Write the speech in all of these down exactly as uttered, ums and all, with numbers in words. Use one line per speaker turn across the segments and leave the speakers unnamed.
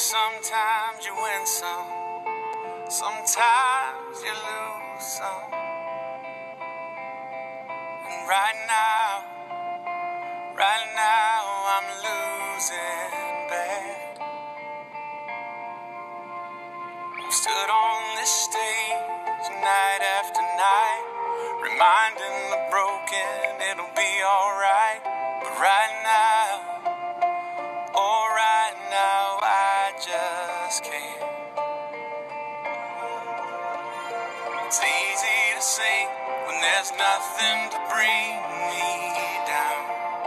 Sometimes you win some, sometimes you lose some. And right now, right now I'm losing bad. I've stood on this stage night after night, reminding the broken it'll be alright. But right now, oh right now I just can't. It's easy to say when there's nothing to bring me down.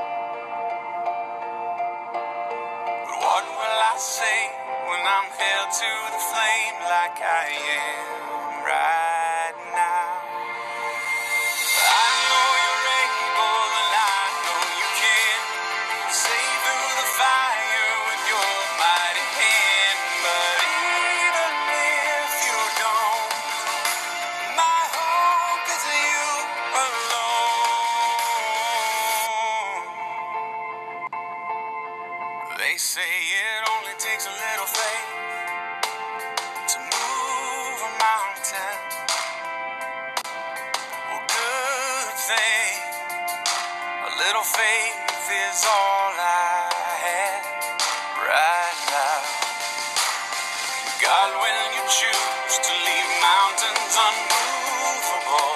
But what will I say when I'm held to the flame like I am right now? I know you're able and I know you can save through the fire with your mighty hand. But even if you don't, my hope is you alone. They say it only takes a little faith to move a mountain. Well, good thing, a little faith is all I have right now. God, when you choose to leave mountains unmovable,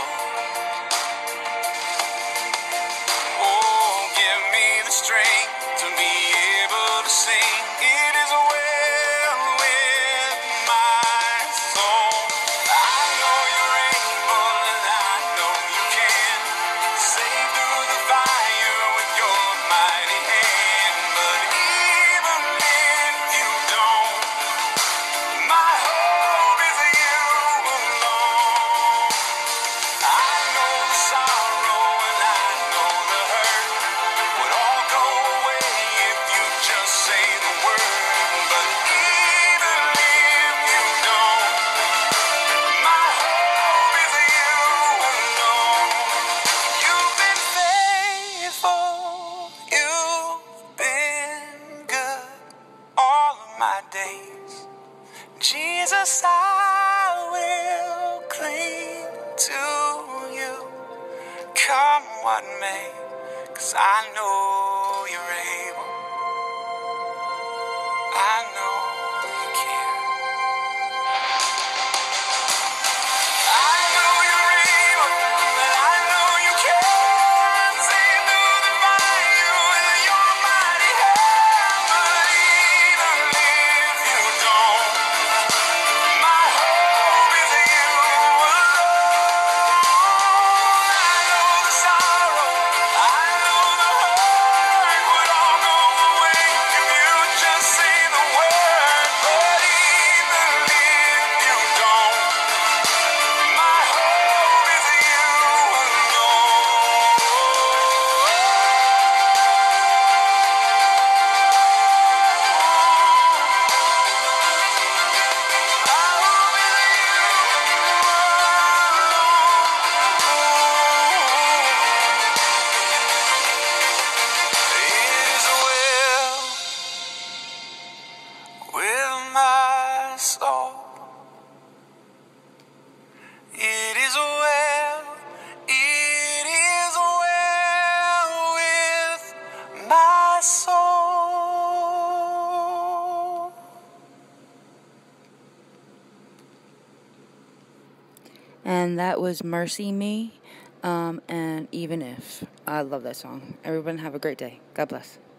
oh, give me the strength to be able to sing. It is well with my soul. I know you're able and I know you can save through the fire with your mighty hand. But even if you don't, my hope is you alone. I know the sorrow and I know the hurt would all go away if you just say the word. But even if you don't, my hope is you alone. You've been faithful, you've been good all of my days. Jesus, I will cling to you, come what may, 'cause I know you're able, I know you can. I know you're able, and I know you can save through the fire with your mighty hand. But even if you don't, my hope is you alone. I know the sorrow, I know the hurt would all go away if you just say the word. But even if you don't, my hope is you alone. It is well with my soul. It is well, it is well with my soul.
And that was Mercy Me, um, and Even If. I love that song. Everyone have a great day. God bless.